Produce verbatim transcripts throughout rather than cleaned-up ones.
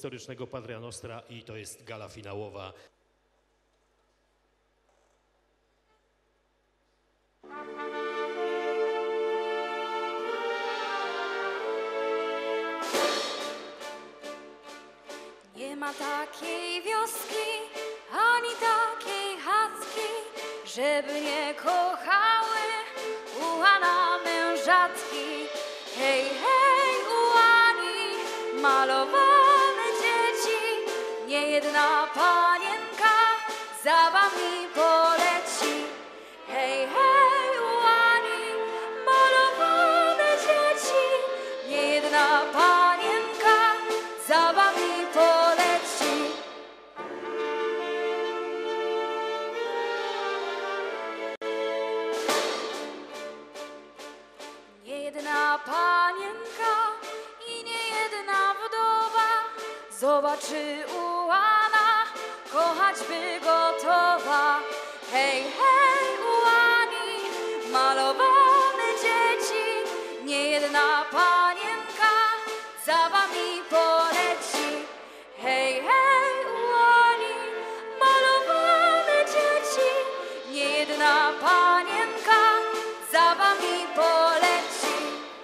historycznego Patria Nostra i to jest gala finałowa. Nie ma takiej wioski, ani takiej chacki, żeby nie kochały ułana mężatki. Hej, hej, ułani, malowane dzieci, niejedna panienka za wami poleci. Hej, hej, ułani, malowane dzieci, niejedna panienka za wami poleci. Niejedna panienka i niejedna wdowa zobaczy ułana, kochać by gotowa. Hej, hej, ułani, malowane dzieci, niejedna panienka za wami poleci. Hej, hej, ułani, malowane dzieci, niejedna panienka za wami poleci.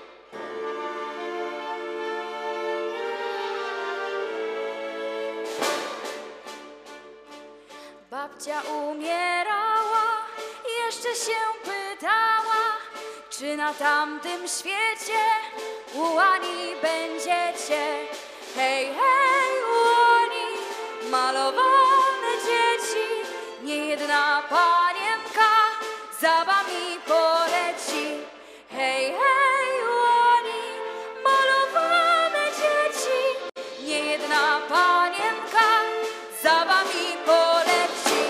Babcia umierała, jeszcze się pytała, czy na tamtym świecie ułani będziecie. Hej, hej, ułani, malowane dzieci, niejedna panienka za wami poleci. Hej, hej, ułani, malowane dzieci, niejedna panienka za wami poleci.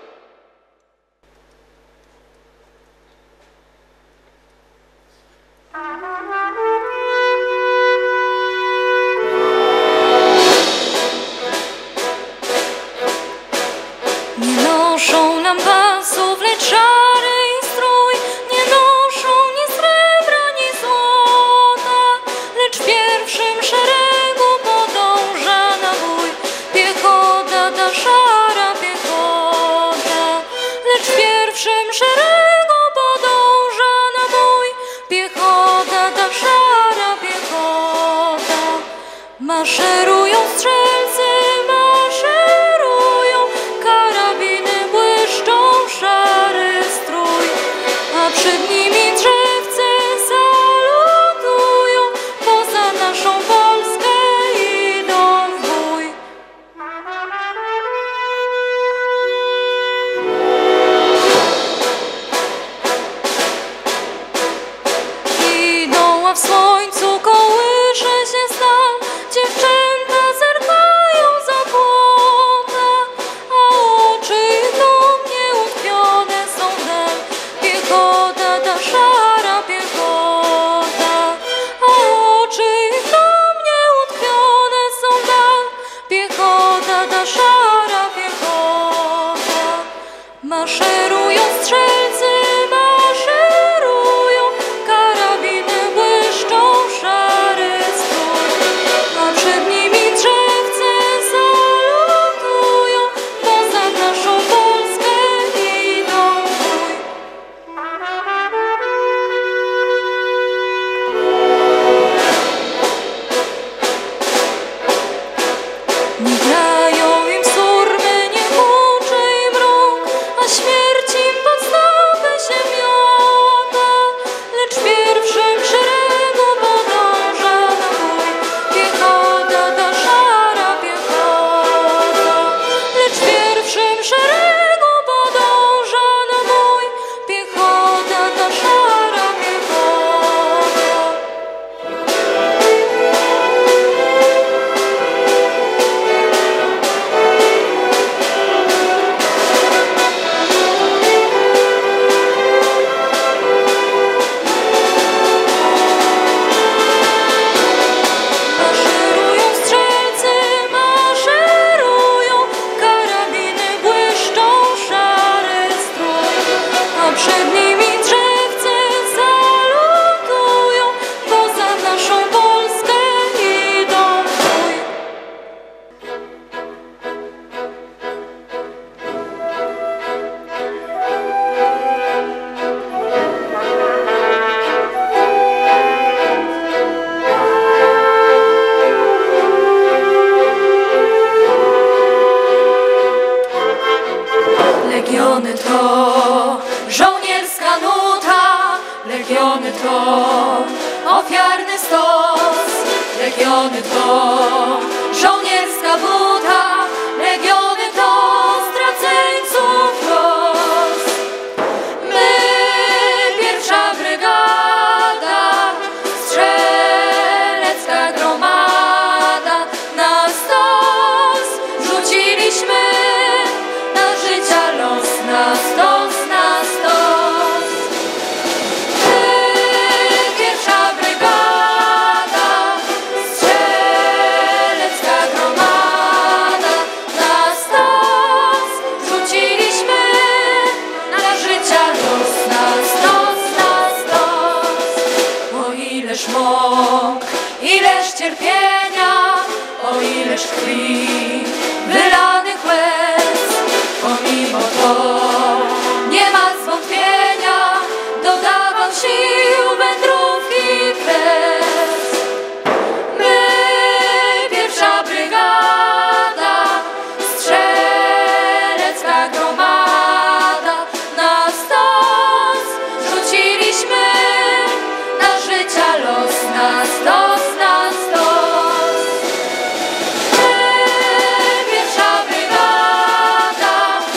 Nie noszą nam pasów, lecz szary strój, nie noszą ni srebra, ni złota, lecz w pierwszym szeregu podąża na bój piechota, ta szara piechota, lecz w pierwszym szeregu podąża na bój piechota, ta szara piechota. Maszerują strzelcy, maszerują, karabiny błyszczą, szary strój, a przed nimi drzewce salutują, poza naszą Polskę idą w bój. Idą, a w słońcu kołysze się stal, dziewczęta zerkają. Legiony to żołnierska buta, legiony to straceńców los. My, pierwsza brygada, strzelecka gromada, na stos rzuciliśmy na życia los, na stos, na stos. My, pierwsza brygada, strzelecka gromada, na stos rzuciliśmy na życia los, na stos, na stos. O ileż mąk, ileż cierpienia, o ileż krwi, wylanych łez, pomimo to nie ma zwątpienia, dodawał sił wędrówki kres. My, pierwsza brygada, strzelecka gromada, na stos rzuciliśmy na życia los, na stos, na stos. My, pierwsza brygada,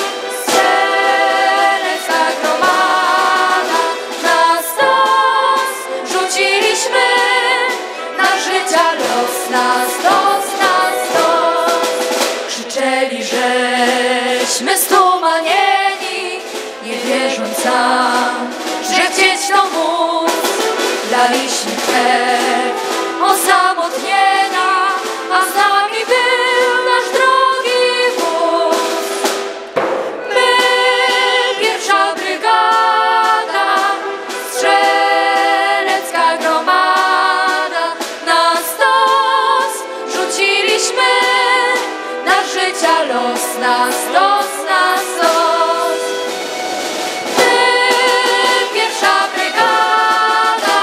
strzelecka gromada, na stos rzuciliśmy na życia los, na stos, na stos. Krzyczeli, żeśmy stumanieni, nie wierząc nam, że chcieć to móc. Daliśmy krew osamotnienia, a z nami był nasz drogi wóz. My, pierwsza brygada, strzelecka gromada, na stos rzuciliśmy na życia los, na stos, na stos. My, pierwsza brygada,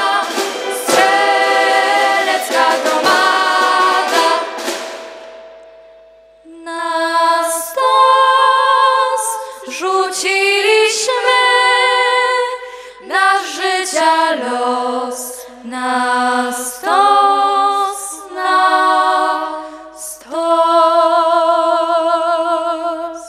strzelecka gromada, na stos rzuciliśmy na życia los, na stos, na stos.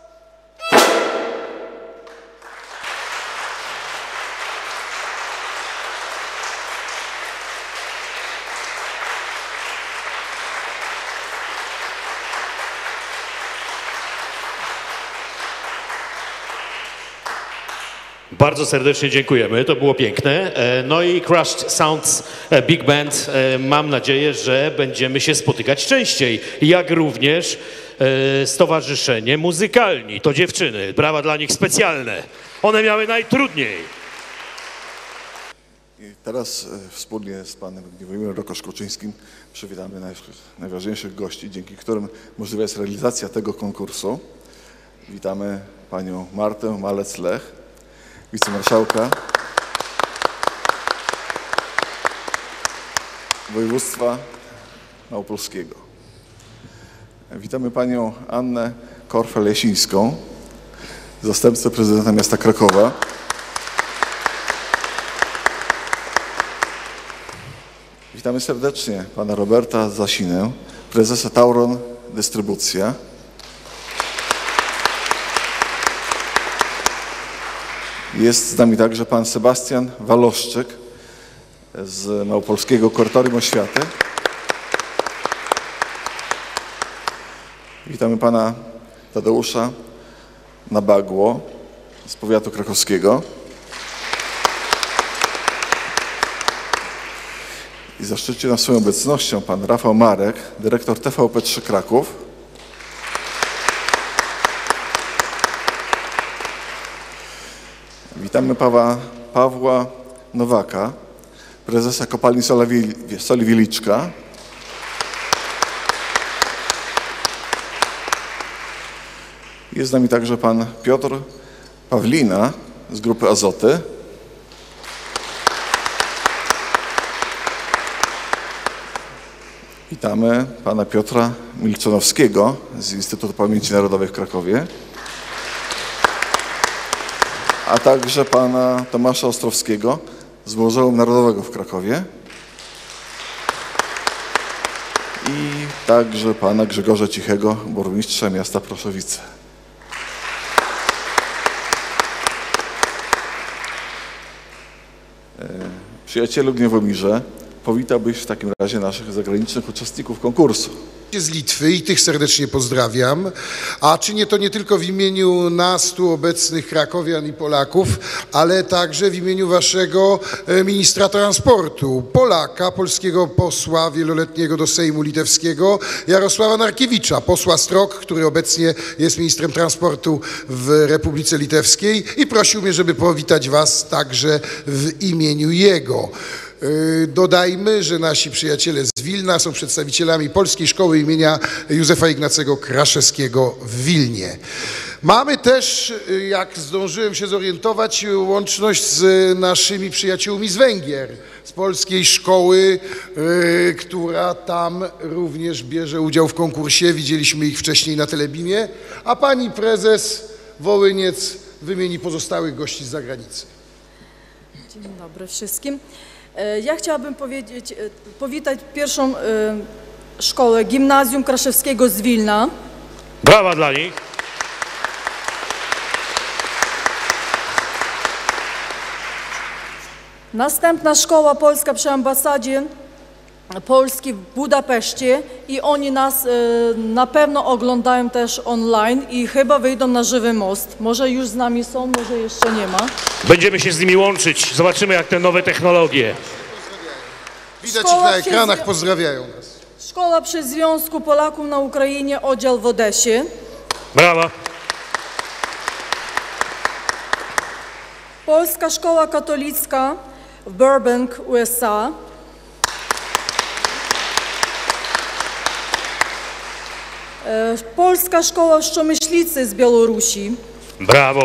Bardzo serdecznie dziękujemy, to było piękne. E, No i Crushed Sounds e, Big Band, e, mam nadzieję, że będziemy się spotykać częściej, jak również e, Stowarzyszenie Muzykalni. To dziewczyny, brawa dla nich specjalne. One miały najtrudniej. I teraz e, wspólnie z panem Włodzimierem Rokosz-Kuczyńskim przywitamy naj, najważniejszych gości, dzięki którym możliwa jest realizacja tego konkursu. Witamy panią Martę Malec-Lech, wicemarszałka województwa małopolskiego. Witamy panią Annę Korfel-Jasińską, zastępcę prezydenta miasta Krakowa. Witamy serdecznie pana Roberta Zasinę, prezesa Tauron Dystrybucja. Jest z nami także pan Sebastian Waloszczyk z Małopolskiego Kuratorium Oświaty. Witamy pana Tadeusza Nabagło z powiatu krakowskiego. I zaszczyci nas swoją obecnością pan Rafał Marek, dyrektor T V P trzy Kraków. Witamy Pawła, Pawła Nowaka, prezesa kopalni Soli Wieliczka. Jest z nami także pan Piotr Pawlina z grupy Azoty. Witamy pana Piotra Milczanowskiego z Instytutu Pamięci Narodowej w Krakowie, a także pana Tomasza Ostrowskiego z Muzeum Narodowego w Krakowie. także pana Grzegorza Cichego, burmistrza miasta Proszowice. Przyjacielu Gniewomirze, powitałbyś w takim razie naszych zagranicznych uczestników konkursu. Z Litwy i tych serdecznie pozdrawiam, a czynię to nie tylko w imieniu nas tu obecnych krakowian i Polaków, ale także w imieniu waszego ministra transportu, Polaka, polskiego posła wieloletniego do Sejmu Litewskiego, Jarosława Narkiewicza, posła Strok, który obecnie jest ministrem transportu w Republice Litewskiej i prosił mnie, żeby powitać was także w imieniu jego. Dodajmy, że nasi przyjaciele z Wilna są przedstawicielami Polskiej Szkoły imienia Józefa Ignacego Kraszewskiego w Wilnie. Mamy też, jak zdążyłem się zorientować, łączność z naszymi przyjaciółmi z Węgier, z Polskiej Szkoły, która tam również bierze udział w konkursie. Widzieliśmy ich wcześniej na Telebimie, a pani prezes Wołyniec wymieni pozostałych gości z zagranicy. Dzień dobry wszystkim. Ja chciałabym powiedzieć, powitać pierwszą szkołę Gimnazjum Kraszewskiego z Wilna. Brawa dla nich. Następna szkoła polska przy ambasadzie Polski w Budapeszcie i oni nas na pewno oglądają też online i chyba wyjdą na żywy most. Może już z nami są, może jeszcze nie ma. Będziemy się z nimi łączyć. Zobaczymy, jak te nowe technologie. Widać ich na ekranach, pozdrawiają nas. Szkoła przy Związku Polaków na Ukrainie, oddział w Odesie. Brawa. Polska Szkoła Katolicka w Burbank, U S A. Polska Szkoła Szczomyślicy z Białorusi. Brawo.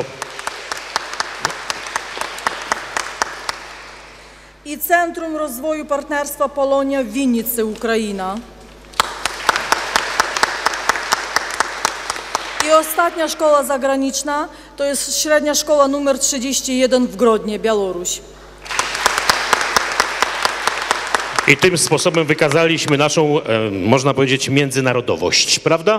I Centrum Rozwoju Partnerstwa Polonia w Winnicy, Ukraina. I ostatnia szkoła zagraniczna to jest średnia szkoła numer trzydzieści jeden w Grodnie, Białoruś. I tym sposobem wykazaliśmy naszą, e, można powiedzieć, międzynarodowość, prawda?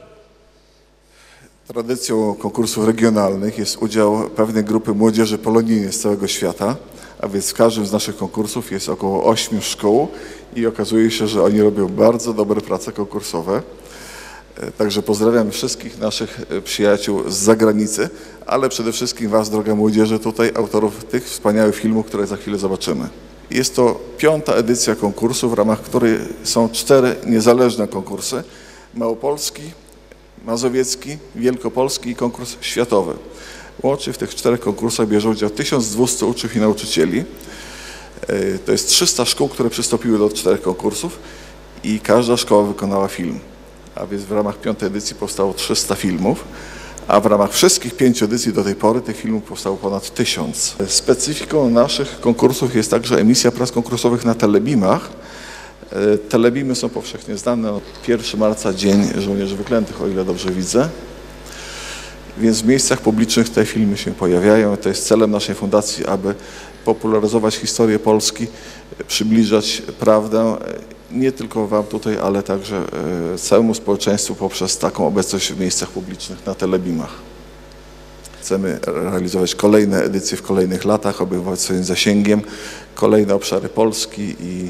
Tradycją konkursów regionalnych jest udział pewnej grupy młodzieży polonijnej z całego świata, a więc w każdym z naszych konkursów jest około ośmiu szkół i okazuje się, że oni robią bardzo dobre prace konkursowe. Także pozdrawiam wszystkich naszych przyjaciół z zagranicy, ale przede wszystkim was, droga młodzieży, tutaj autorów tych wspaniałych filmów, które za chwilę zobaczymy. Jest to piąta edycja konkursu, w ramach której są cztery niezależne konkursy: małopolski, mazowiecki, wielkopolski i konkurs światowy. Łącznie w tych czterech konkursach bierze udział tysiąc dwieście uczniów i nauczycieli. To jest trzysta szkół, które przystąpiły do czterech konkursów i każda szkoła wykonała film. A więc w ramach piątej edycji powstało trzysta filmów, a w ramach wszystkich pięciu edycji do tej pory tych filmów powstało ponad tysiąc. Specyfiką naszych konkursów jest także emisja prac konkursowych na telebimach. Telebimy są powszechnie znane. pierwszego marca, Dzień Żołnierzy Wyklętych, o ile dobrze widzę. Więc w miejscach publicznych te filmy się pojawiają. To jest celem naszej fundacji, aby popularyzować historię Polski, przybliżać prawdę nie tylko wam tutaj, ale także całemu społeczeństwu poprzez taką obecność w miejscach publicznych na telebimach. Chcemy realizować kolejne edycje w kolejnych latach, obejmować swoim zasięgiem kolejne obszary Polski i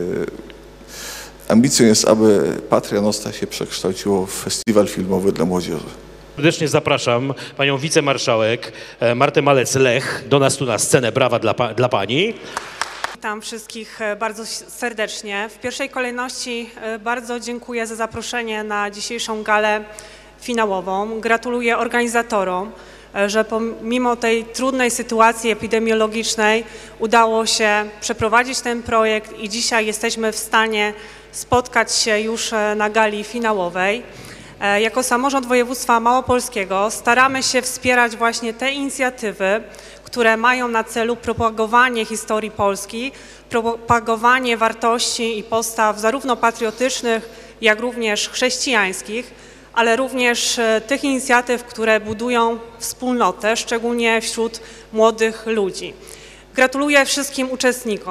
ambicją jest, aby Patria Nostra się przekształciło w festiwal filmowy dla młodzieży. Serdecznie zapraszam panią wicemarszałek Martę Malec-Lech do nas tu na scenę. Brawa dla, pa dla pani. Witam wszystkich bardzo serdecznie. W pierwszej kolejności bardzo dziękuję za zaproszenie na dzisiejszą galę finałową. Gratuluję organizatorom, że pomimo tej trudnej sytuacji epidemiologicznej udało się przeprowadzić ten projekt i dzisiaj jesteśmy w stanie spotkać się już na gali finałowej. Jako samorząd województwa małopolskiego staramy się wspierać właśnie te inicjatywy, które mają na celu propagowanie historii Polski, propagowanie wartości i postaw zarówno patriotycznych, jak również chrześcijańskich, ale również tych inicjatyw, które budują wspólnotę, szczególnie wśród młodych ludzi. Gratuluję wszystkim uczestnikom.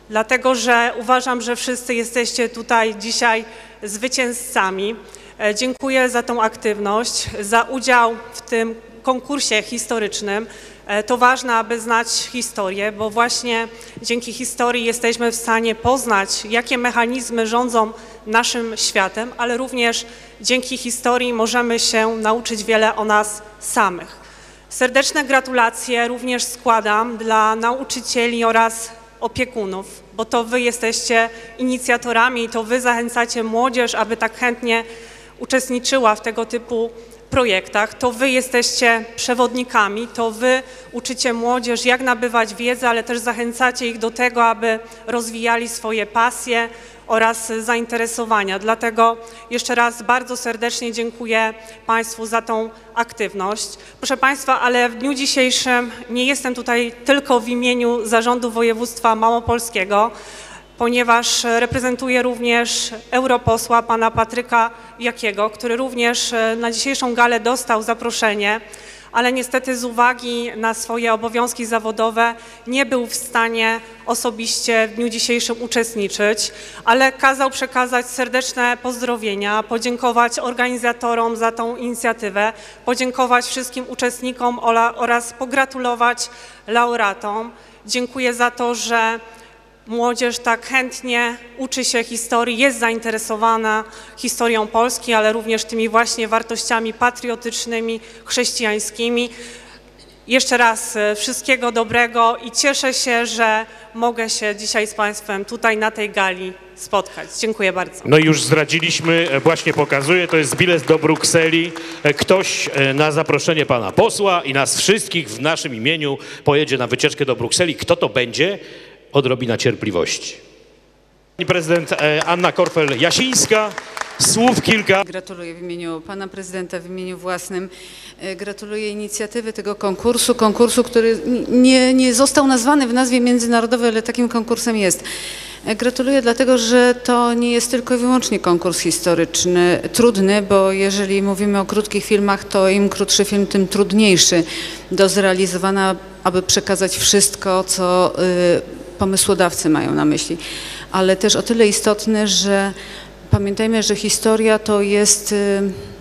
dlatego że uważam, że wszyscy jesteście tutaj dzisiaj zwycięzcami. Dziękuję za tą aktywność, za udział w tym konkursie historycznym. To ważne, aby znać historię, bo właśnie dzięki historii jesteśmy w stanie poznać, jakie mechanizmy rządzą naszym światem, ale również dzięki historii możemy się nauczyć wiele o nas samych. Serdeczne gratulacje również składam dla nauczycieli oraz opiekunów, bo to wy jesteście inicjatorami, to wy zachęcacie młodzież, aby tak chętnie uczestniczyła w tego typu projektach, to wy jesteście przewodnikami, to wy uczycie młodzież, jak nabywać wiedzę, ale też zachęcacie ich do tego, aby rozwijali swoje pasje oraz zainteresowania. Dlatego jeszcze raz bardzo serdecznie dziękuję Państwu za tą aktywność. Proszę Państwa, ale w dniu dzisiejszym nie jestem tutaj tylko w imieniu Zarządu Województwa Małopolskiego, ponieważ reprezentuję również europosła pana Patryka Jakiego, który również na dzisiejszą galę dostał zaproszenie, ale niestety z uwagi na swoje obowiązki zawodowe nie był w stanie osobiście w dniu dzisiejszym uczestniczyć, ale kazał przekazać serdeczne pozdrowienia, podziękować organizatorom za tą inicjatywę, podziękować wszystkim uczestnikom oraz pogratulować laureatom. Dziękuję za to, że młodzież tak chętnie uczy się historii, jest zainteresowana historią Polski, ale również tymi właśnie wartościami patriotycznymi, chrześcijańskimi. Jeszcze raz wszystkiego dobrego i cieszę się, że mogę się dzisiaj z Państwem tutaj na tej gali spotkać. Dziękuję bardzo. No i już zdradziliśmy, właśnie pokazuję, to jest bilet do Brukseli. Ktoś na zaproszenie pana posła i nas wszystkich w naszym imieniu pojedzie na wycieczkę do Brukseli. Kto to będzie? Odrobina cierpliwości. Pani prezydent Anna Korfel-Jasińska, słów kilka. Gratuluję w imieniu pana prezydenta, w imieniu własnym. Gratuluję inicjatywy tego konkursu, konkursu, który nie, nie został nazwany w nazwie międzynarodowej, ale takim konkursem jest. Gratuluję dlatego, że to nie jest tylko i wyłącznie konkurs historyczny, trudny, bo jeżeli mówimy o krótkich filmach, to im krótszy film, tym trudniejszy do zrealizowania, aby przekazać wszystko, co y, pomysłodawcy mają na myśli, ale też o tyle istotny, że pamiętajmy, że historia to jest y,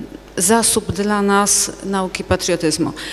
zasób dla nas nauki patriotyzmu y,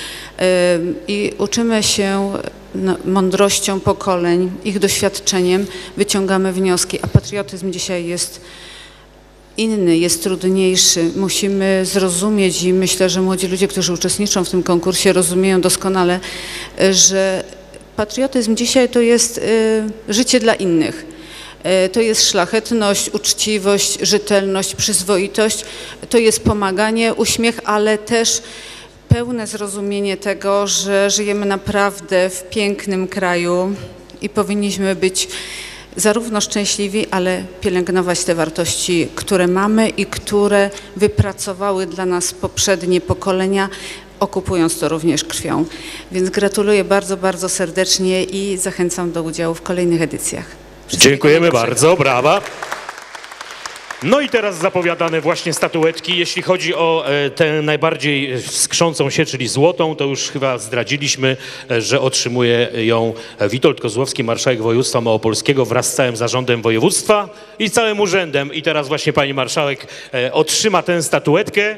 i uczymy się no, mądrością pokoleń, ich doświadczeniem, wyciągamy wnioski, a patriotyzm dzisiaj jest inny, jest trudniejszy. Musimy zrozumieć i myślę, że młodzi ludzie, którzy uczestniczą w tym konkursie, rozumieją doskonale, że patriotyzm dzisiaj to jest y, życie dla innych. Y, to jest szlachetność, uczciwość, rzetelność, przyzwoitość. To jest pomaganie, uśmiech, ale też pełne zrozumienie tego, że żyjemy naprawdę w pięknym kraju i powinniśmy być zarówno szczęśliwi, ale pielęgnować te wartości, które mamy i które wypracowały dla nas poprzednie pokolenia, okupując to również krwią. Więc gratuluję bardzo, bardzo serdecznie i zachęcam do udziału w kolejnych edycjach. Dziękujemy bardzo, brawa. No i teraz zapowiadane właśnie statuetki. Jeśli chodzi o tę najbardziej skrzącą się, czyli złotą, to już chyba zdradziliśmy, że otrzymuje ją Witold Kozłowski, marszałek województwa małopolskiego wraz z całym zarządem województwa i całym urzędem. I teraz właśnie pani marszałek otrzyma tę statuetkę.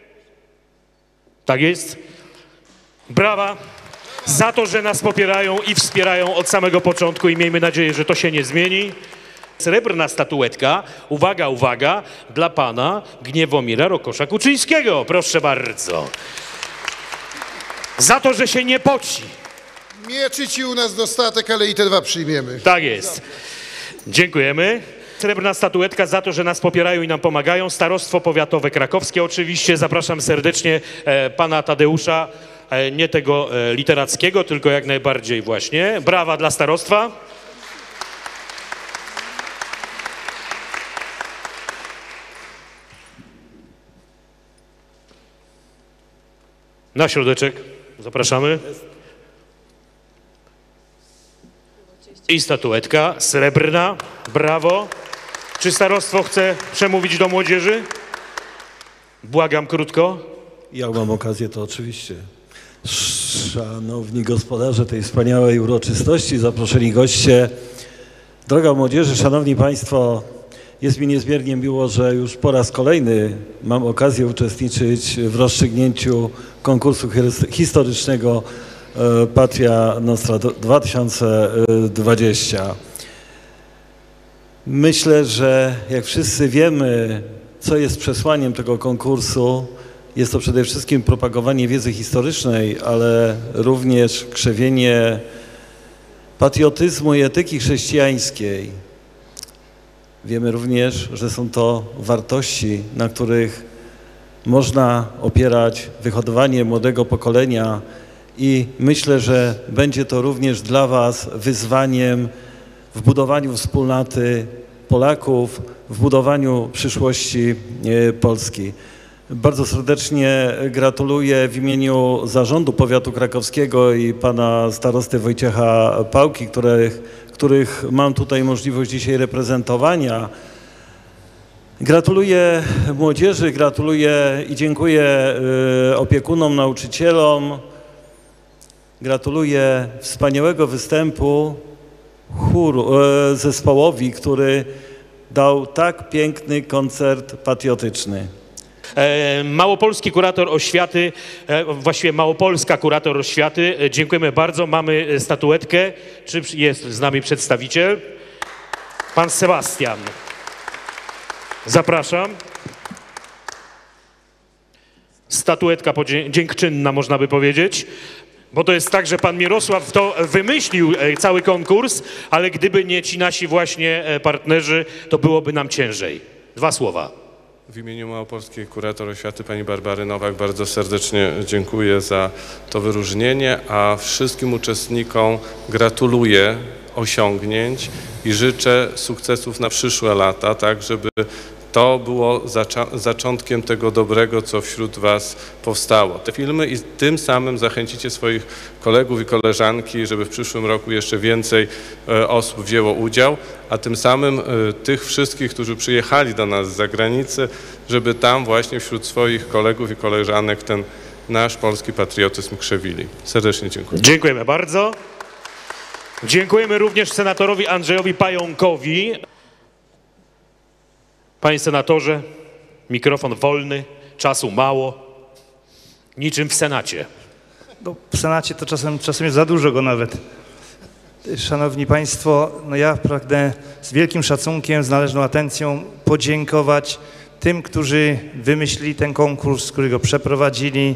Tak jest. Brawa za to, że nas popierają i wspierają od samego początku i miejmy nadzieję, że to się nie zmieni. Srebrna statuetka, uwaga, uwaga, dla pana Gniewomira Rokosza-Kuczyńskiego. Proszę bardzo. Za to, że się nie poci. Mieczy ci u nas dostatek, ale i te dwa przyjmiemy. Tak jest. Dziękujemy. Srebrna statuetka za to, że nas popierają i nam pomagają. Starostwo Powiatowe Krakowskie oczywiście. Zapraszam serdecznie e, pana Tadeusza, e, nie tego e, literackiego, tylko jak najbardziej właśnie. Brawa dla starostwa. Na środeczek. Zapraszamy. I statuetka srebrna. Brawo. Czy starostwo chce przemówić do młodzieży? Błagam krótko. Jak mam okazję, to oczywiście. Szanowni gospodarze tej wspaniałej uroczystości, zaproszeni goście, Droga młodzieży, szanowni państwo, jest mi niezmiernie miło, że już po raz kolejny mam okazję uczestniczyć w rozstrzygnięciu konkursu historycznego Patria Nostra dwa tysiące dwadzieścia. Myślę, że jak wszyscy wiemy, co jest przesłaniem tego konkursu, jest to przede wszystkim propagowanie wiedzy historycznej, ale również krzewienie patriotyzmu i etyki chrześcijańskiej. Wiemy również, że są to wartości, na których można opierać wychowywanie młodego pokolenia i myślę, że będzie to również dla was wyzwaniem w budowaniu wspólnoty Polaków, w budowaniu przyszłości Polski. Bardzo serdecznie gratuluję w imieniu Zarządu Powiatu Krakowskiego i pana starosty Wojciecha Pałki, których, których mam tutaj możliwość dzisiaj reprezentowania. Gratuluję młodzieży, gratuluję i dziękuję opiekunom, nauczycielom. Gratuluję wspaniałego występu chóru, zespołowi, który dał tak piękny koncert patriotyczny. Małopolski kurator oświaty, właściwie Małopolska kurator oświaty, dziękujemy bardzo. Mamy statuetkę. Czy jest z nami przedstawiciel? Pan Sebastian. Zapraszam. Statuetka dziękczynna, można by powiedzieć. Bo to jest tak, że pan Mirosław to wymyślił cały konkurs, ale gdyby nie ci nasi właśnie partnerzy, to byłoby nam ciężej. Dwa słowa. W imieniu Małopolskiej Kurator Oświaty pani Barbary Nowak bardzo serdecznie dziękuję za to wyróżnienie, a wszystkim uczestnikom gratuluję osiągnięć i życzę sukcesów na przyszłe lata, tak żeby to było zaczątkiem tego dobrego, co wśród was powstało. Te filmy i tym samym zachęcicie swoich kolegów i koleżanki, żeby w przyszłym roku jeszcze więcej osób wzięło udział, a tym samym tych wszystkich, którzy przyjechali do nas z zagranicy, żeby tam właśnie wśród swoich kolegów i koleżanek ten nasz polski patriotyzm krzewili. Serdecznie dziękuję. Dziękujemy bardzo. Dziękujemy również senatorowi Andrzejowi Pająkowi. Panie senatorze, mikrofon wolny, czasu mało, niczym w Senacie. No, w Senacie to czasem, czasem jest za dużo go nawet. Szanowni Państwo, no ja pragnę z wielkim szacunkiem, z należną atencją podziękować tym, którzy wymyślili ten konkurs, którzy go przeprowadzili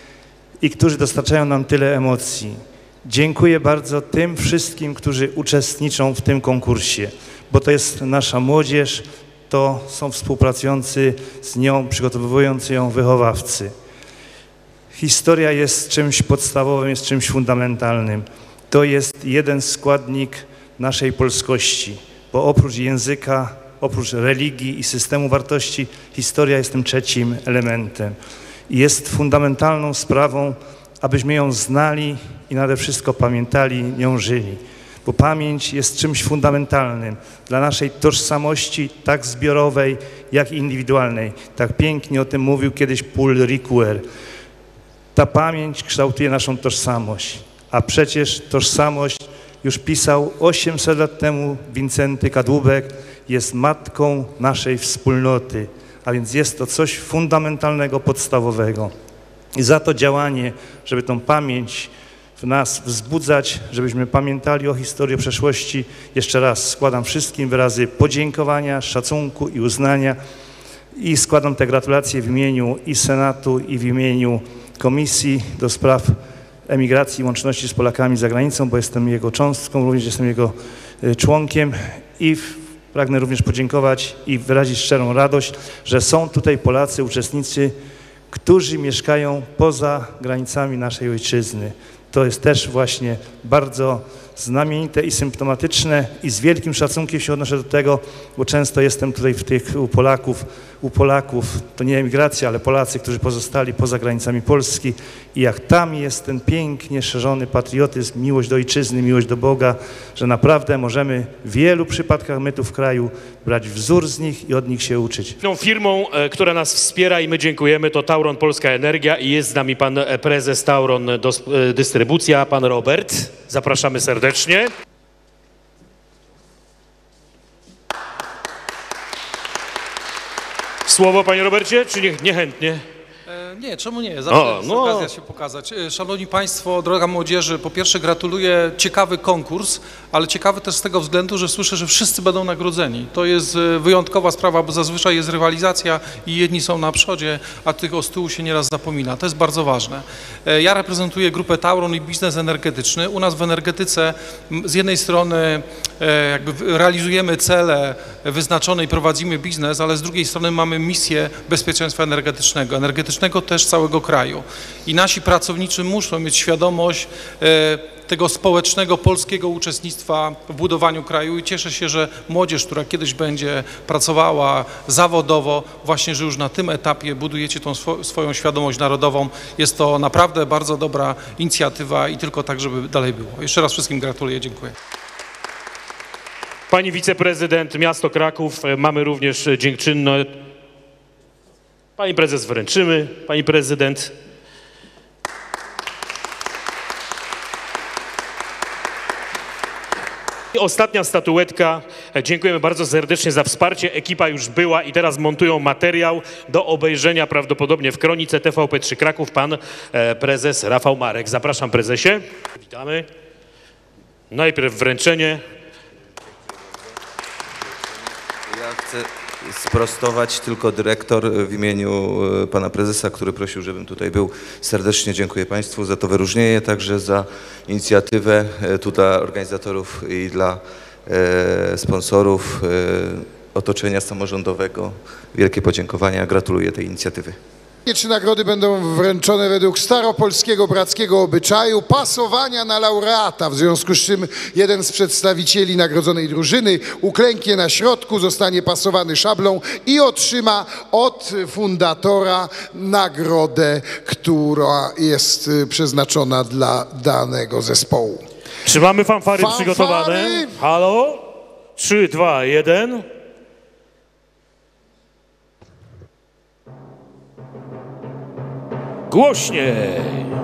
i którzy dostarczają nam tyle emocji. Dziękuję bardzo tym wszystkim, którzy uczestniczą w tym konkursie, bo to jest nasza młodzież, to są współpracujący z nią, przygotowujący ją wychowawcy. Historia jest czymś podstawowym, jest czymś fundamentalnym. To jest jeden składnik naszej polskości, bo oprócz języka, oprócz religii i systemu wartości, historia jest tym trzecim elementem. I jest fundamentalną sprawą, abyśmy ją znali i nade wszystko pamiętali, nią żyli. Bo pamięć jest czymś fundamentalnym dla naszej tożsamości, tak zbiorowej, jak i indywidualnej. Tak pięknie o tym mówił kiedyś Paul Ricoeur. Ta pamięć kształtuje naszą tożsamość, a przecież tożsamość już pisał osiemset lat temu Wincenty Kadłubek, jest matką naszej wspólnoty, a więc jest to coś fundamentalnego, podstawowego. I za to działanie, żeby tą pamięć w nas wzbudzać, żebyśmy pamiętali o historii, o przeszłości. Jeszcze raz składam wszystkim wyrazy podziękowania, szacunku i uznania i składam te gratulacje w imieniu i Senatu, i w imieniu Komisji do Spraw Emigracji i Łączności z Polakami za Granicą, bo jestem jego cząstką, również jestem jego członkiem i pragnę również podziękować i wyrazić szczerą radość, że są tutaj Polacy, uczestnicy, którzy mieszkają poza granicami naszej ojczyzny. To jest też właśnie bardzo znamienite i symptomatyczne i z wielkim szacunkiem się odnoszę do tego, bo często jestem tutaj w tych u Polaków, u Polaków, to nie emigracja, ale Polacy, którzy pozostali poza granicami Polski i jak tam jest ten pięknie szerzony patriotyzm, miłość do ojczyzny, miłość do Boga, że naprawdę możemy w wielu przypadkach my tu w kraju brać wzór z nich i od nich się uczyć. Firmą, która nas wspiera i my dziękujemy, to Tauron Polska Energia i jest z nami pan prezes Tauron Dystrybucja, pan Robert. Zapraszamy serdecznie. Słowo, panie Robercie, czy nie, niechętnie? Nie, czemu nie? Zawsze O, jest no. okazja się pokazać. Szanowni Państwo, droga młodzieży, po pierwsze gratuluję, ciekawy konkurs, ale ciekawy też z tego względu, że słyszę, że wszyscy będą nagrodzeni. To jest wyjątkowa sprawa, bo zazwyczaj jest rywalizacja i jedni są na przodzie, a tych o z tyłu się nieraz zapomina. To jest bardzo ważne. Ja reprezentuję grupę Tauron i biznes energetyczny. U nas w energetyce z jednej strony jakby realizujemy cele wyznaczone i prowadzimy biznes, ale z drugiej strony mamy misję bezpieczeństwa energetycznego, energetycznego też całego kraju. I nasi pracownicy muszą mieć świadomość tego społecznego, polskiego uczestnictwa w budowaniu kraju i cieszę się, że młodzież, która kiedyś będzie pracowała zawodowo, właśnie, że już na tym etapie budujecie tą swo swoją świadomość narodową. Jest to naprawdę bardzo dobra inicjatywa i tylko tak, żeby dalej było. Jeszcze raz wszystkim gratuluję, dziękuję. Pani wiceprezydent, miasto Kraków, mamy również dziękczynne. Pani prezes wręczymy, pani prezydent. I ostatnia statuetka. Dziękujemy bardzo serdecznie za wsparcie. Ekipa już była i teraz montują materiał do obejrzenia prawdopodobnie w kronice T V P trzy Kraków. Pan e, prezes Rafał Marek. Zapraszam, prezesie. Witamy. Najpierw wręczenie. Ja chcę sprostować tylko dyrektor w imieniu pana prezesa, który prosił, żebym tutaj był. Serdecznie dziękuję państwu za to wyróżnienie, także za inicjatywę tu dla organizatorów i dla e, sponsorów e, otoczenia samorządowego. Wielkie podziękowania, gratuluję tej inicjatywy. Czy nagrody będą wręczone według staropolskiego brackiego obyczaju pasowania na laureata, w związku z czym jeden z przedstawicieli nagrodzonej drużyny uklęknie na środku, zostanie pasowany szablą i otrzyma od fundatora nagrodę, która jest przeznaczona dla danego zespołu. Czy mamy fanfary, Fanfary? przygotowane? Halo? trzy, dwa, jeden. Głośniej!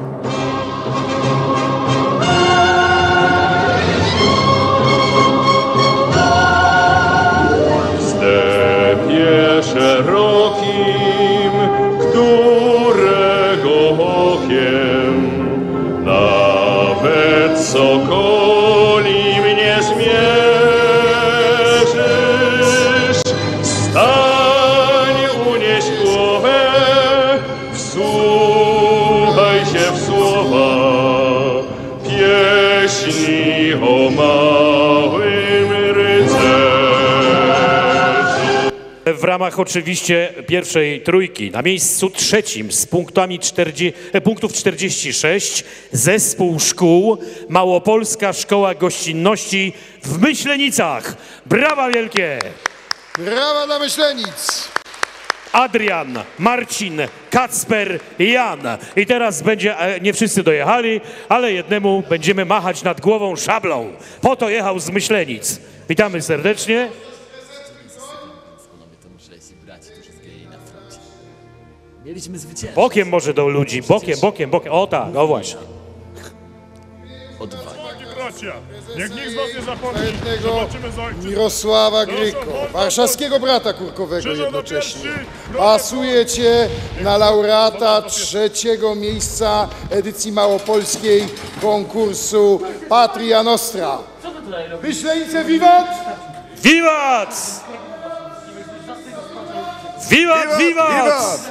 W stepie szerokim, którego okiem nawet sokoli mnie zmierzysz, stań, unieś głowę, wsłuchaj się w słowa pieśni o małym rycerzu. W ramach oczywiście pierwszej trójki, na miejscu trzecim z punktami czterdzieści, punktów czterdzieści sześć, zespół szkół Małopolska Szkoła Gościnności w Myślenicach. Brawa wielkie! Brawa dla Myślenic! Adrian, Marcin, Kacper, Jan. I teraz będzie, nie wszyscy dojechali, ale jednemu będziemy machać nad głową szablą. Po to jechał z Myślenic. Witamy serdecznie. Mieliśmy zwycięstwo. Bokiem może do ludzi, bokiem, bokiem, bokiem. O tak, o właśnie. Odwagi. Bracia, niech nikt z was nie zapomni, Świętego zobaczymy z ojcem. Mirosława Gryko, warszawskiego brata kurkowego jednocześnie. Pasujecie na laureata trzeciego miejsca edycji małopolskiej konkursu Patria Nostra. Myślenice, wiwat! Wiwat! Wiwat, wiwat!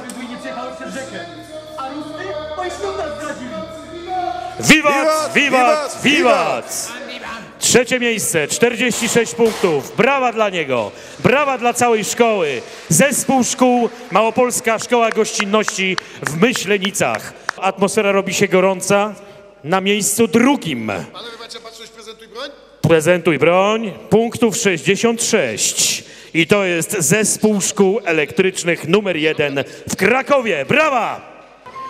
Wiwat, wiwat, wiwat! Trzecie miejsce, czterdzieści sześć punktów. Brawa dla niego, brawa dla całej szkoły. Zespół szkół Małopolska Szkoła Gościnności w Myślenicach. Atmosfera robi się gorąca. Na miejscu drugim. Panowie, macie patrzeć, prezentuj broń? Prezentuj broń. Punktów sześćdziesiąt sześć. I to jest zespół szkół elektrycznych numer jeden w Krakowie. Brawa!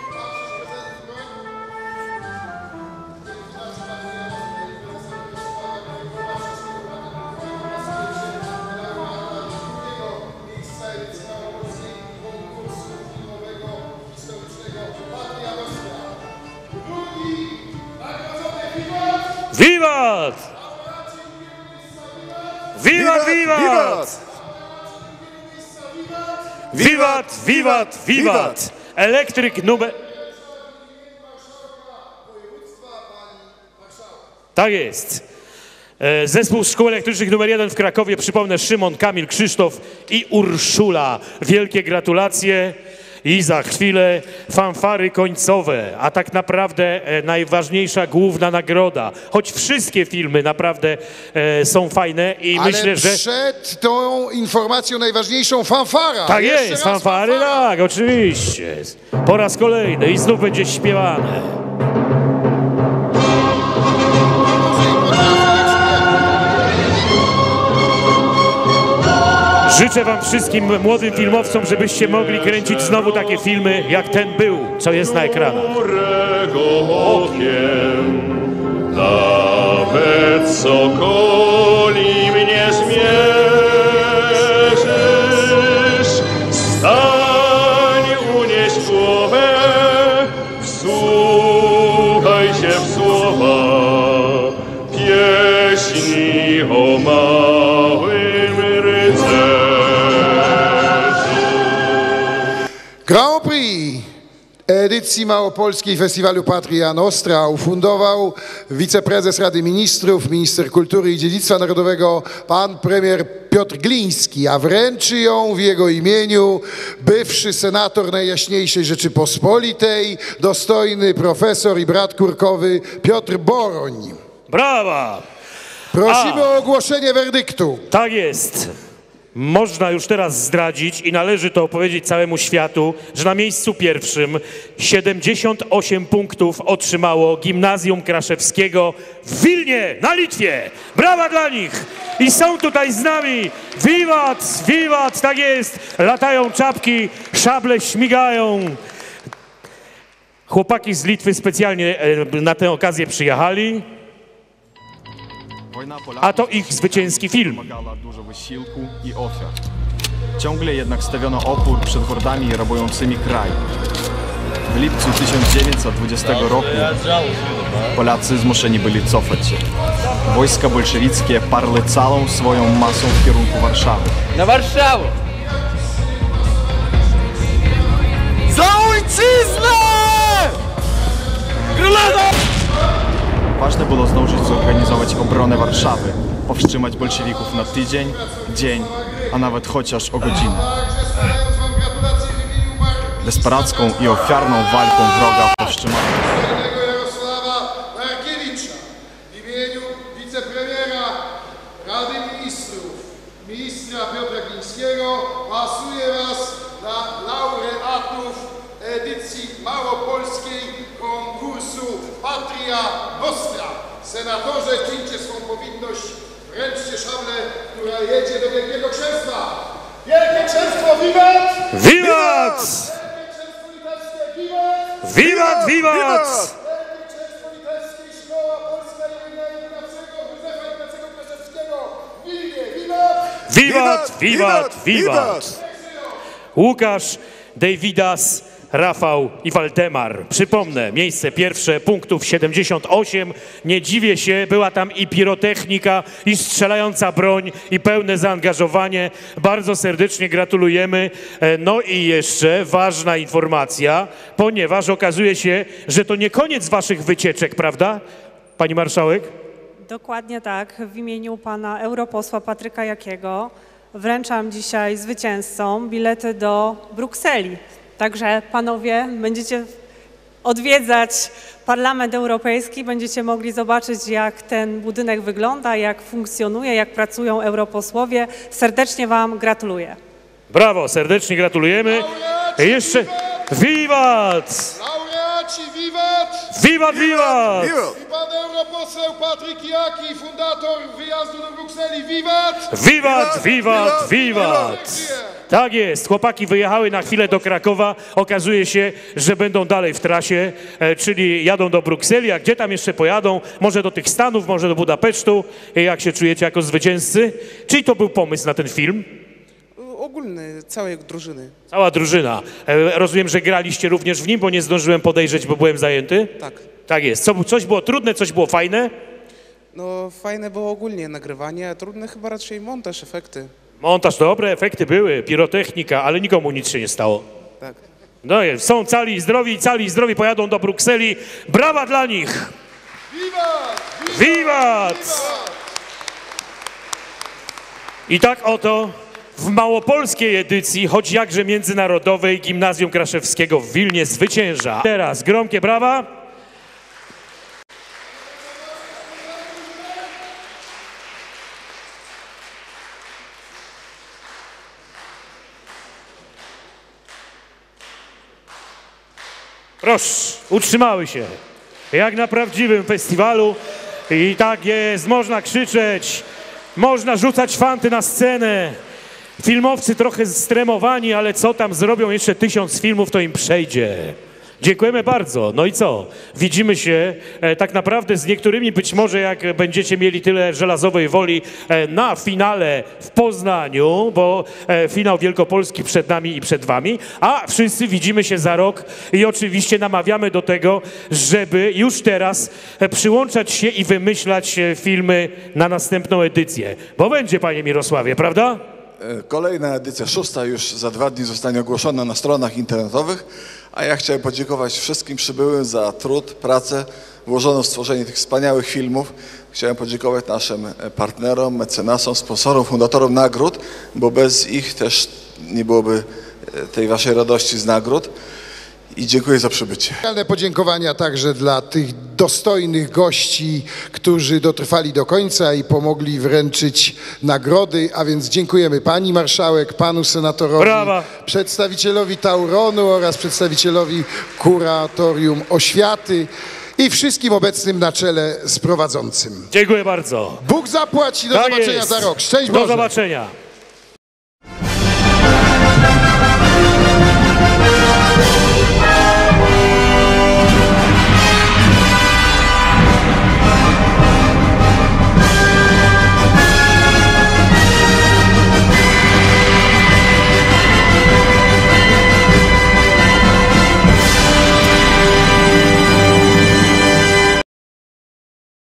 Wiwat! Wiwat, wiwat! Wiwat, wiwat, wiwat! Elektryk numer... Tak jest. E, Zespół Szkół Elektrycznych numer jeden w Krakowie, przypomnę, Szymon, Kamil, Krzysztof i Urszula. Wielkie gratulacje i za chwilę fanfary końcowe, a tak naprawdę e, najważniejsza główna nagroda. Choć wszystkie filmy naprawdę e, są fajne i Ale myślę, że... przed tą informacją najważniejszą fanfara. Tak Jeszcze jest, raz fanfary, fanfara. tak, oczywiście. Po raz kolejny i znów będzie śpiewane. Życzę wam wszystkim młodym filmowcom, żebyście mogli kręcić znowu takie filmy, jak ten był, co jest na ekranach. Nawet sokoli mnie zmierzysz, stań, unieś głowę, wsłuchaj się w słowa pieśni o małym rycerzu. Grand Prix edycji Małopolskiej Festiwalu Patria Nostra ufundował wiceprezes Rady Ministrów, minister kultury i dziedzictwa narodowego, pan premier Piotr Gliński, a wręczy ją w jego imieniu bywszy senator Najjaśniejszej Rzeczypospolitej, dostojny profesor i brat kurkowy Piotr Boroń. Brawa! Prosimy A. o ogłoszenie werdyktu. Tak jest. Można już teraz zdradzić i należy to opowiedzieć całemu światu, że na miejscu pierwszym siedemdziesiąt osiem punktów otrzymało Gimnazjum Kraszewskiego w Wilnie na Litwie. Brawa dla nich! I są tutaj z nami. Wiwat, wiwat, tak jest. Latają czapki, szable śmigają. Chłopaki z Litwy specjalnie e, na tę okazję przyjechali. A to ich zwycięski film. Wymagała dużo wysiłku i ofiar. Ciągle jednak stawiono opór przed hordami rabującymi kraj. W lipcu tysiąc dziewięćset dwudziestego roku Polacy zmuszeni byli cofać się. Wojska bolszewickie parły całą swoją masą w kierunku Warszawy. Na Warszawę! Za ojczyznę! Grenada! Ważne było zdążyć zorganizować obronę Warszawy, powstrzymać bolszewików na tydzień, dzień, a nawet chociaż o godzinę. Desperacką i ofiarną walką wroga powstrzymano. Jarosława Markiewicza w imieniu wicepremiera Rady Ministrów, ministra Piotra Glińskiego pasuje was na laureatów edycji małopolskiej konkursu Patria Nostra. Senatorze, czyńcie swą powinność, wręczcie szablę, która jedzie do Wielkiego Księstwa. Wielkie Księstwo, wiwat! Wiwat! Wiwat, wiwat! Wielkie Księstwo Litewskie i Szkoła Polska imienia Ignacego Józefa Ignacego Kraszewskiego w Wilnie, wiwat! Wiwat, wiwat, wiwat! Łukasz, Davidas, Rafał i Waldemar. Przypomnę, miejsce pierwsze, punktów siedemdziesiąt osiem. Nie dziwię się, była tam i pirotechnika, i strzelająca broń, i pełne zaangażowanie. Bardzo serdecznie gratulujemy. No i jeszcze ważna informacja, ponieważ okazuje się, że to nie koniec waszych wycieczek, prawda, pani marszałek? Dokładnie tak. W imieniu pana europosła Patryka Jakiego wręczam dzisiaj zwycięzcom bilety do Brukseli. Także panowie będziecie odwiedzać Parlament Europejski, będziecie mogli zobaczyć, jak ten budynek wygląda, jak funkcjonuje, jak pracują europosłowie. Serdecznie wam gratuluję. Brawo, serdecznie gratulujemy. Jeszcze wiwat! Laureaci, wiwat! Wiwat, wiwat! I pan europoseł Patryk Jaki, fundator wyjazdu do Brukseli, wiwat! Wiwat, wiwat, wiwat! Tak jest, chłopaki wyjechały na chwilę do Krakowa, okazuje się, że będą dalej w trasie, e, czyli jadą do Brukseli, a gdzie tam jeszcze pojadą? Może do tych Stanów, może do Budapesztu. E, jak się czujecie jako zwycięzcy? Czyli to był pomysł na ten film? Ogólny, całej drużyny. Cała drużyna. E, rozumiem, że graliście również w nim, bo nie zdążyłem podejrzeć, bo byłem zajęty? Tak. Tak jest. Co, coś było trudne, coś było fajne? No fajne było ogólnie nagrywanie, a trudne chyba raczej montaż, efekty. Montaż, dobre efekty były, pirotechnika, ale nikomu nic się nie stało. Tak. No jest, są cali i zdrowi, cali i zdrowi pojadą do Brukseli. Brawa dla nich! Wiwat! Wiwat! I tak oto w małopolskiej edycji, choć jakże międzynarodowej, Gimnazjum Kraszewskiego w Wilnie zwycięża. Teraz gromkie brawa. Proszę, utrzymały się, jak na prawdziwym festiwalu i tak jest, można krzyczeć, można rzucać fanty na scenę. Filmowcy trochę stremowani, ale co tam zrobią, jeszcze tysiąc filmów, to im przejdzie. Dziękujemy bardzo. No i co? Widzimy się e, tak naprawdę z niektórymi, być może jak będziecie mieli tyle żelazowej woli, e, na finale w Poznaniu, bo e, finał Wielkopolski przed nami i przed wami, a wszyscy widzimy się za rok i oczywiście namawiamy do tego, żeby już teraz e, przyłączać się i wymyślać e, filmy na następną edycję. Bo będzie, panie Mirosławie, prawda? Kolejna edycja, szósta już za dwa dni zostanie ogłoszona na stronach internetowych, a ja chciałem podziękować wszystkim przybyłym za trud, pracę włożoną w stworzenie tych wspaniałych filmów. Chciałem podziękować naszym partnerom, mecenasom, sponsorom, fundatorom nagród, bo bez ich też nie byłoby tej waszej radości z nagród. I dziękuję za przybycie. Specjalne podziękowania także dla tych dostojnych gości, którzy dotrwali do końca i pomogli wręczyć nagrody, a więc dziękujemy pani marszałek, panu senatorowi, Brawa. przedstawicielowi Tauronu oraz przedstawicielowi kuratorium oświaty i wszystkim obecnym na czele z prowadzącym. Dziękuję bardzo. Bóg zapłaci, do Tak zobaczenia jest. za rok. Szczęść Do Boże. zobaczenia.